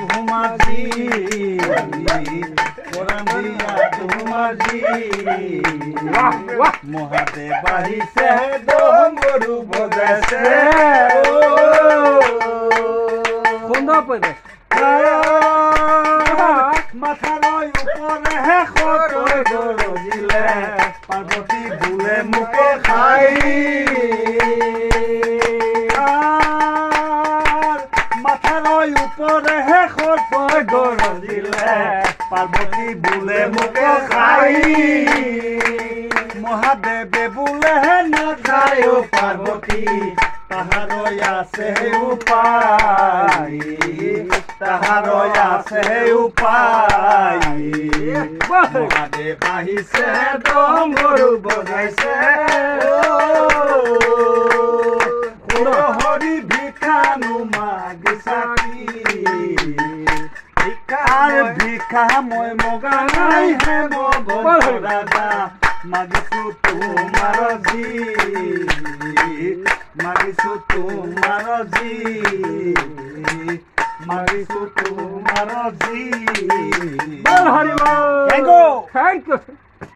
তোমাজি পরাণ দিয়া তোমাজি মহাদেব আহিছে ডমৰু বজাইছে সুন্দৰ পৰিৱেশ মাথাৰ ওপৰেহে সতৈ গৰজিলে পাৰ্বতী বোলে মোকে খাই মাথাৰ ওপৰেহে সতৈ গৰজিলে পাৰ্বতী বোলে মোকে খাই মহাদেৱে বোলেহে নাখায় পাৰ্বতী তাহাৰ আছে উপায় তাহাৰ আছে উপায় মহাদেৱ আহিছে ডমৰু বজাইছে হৰি ভিক্ষানো মাগিছাকি ভিক্ষা মই মগা নাই হে মগা মাগিছো তোমাৰ জি মাগিছো তোমাৰ জি মাগিছো তোমাৰ জি বল হৰি বল থেংক ইউ থ্যাংক ইউ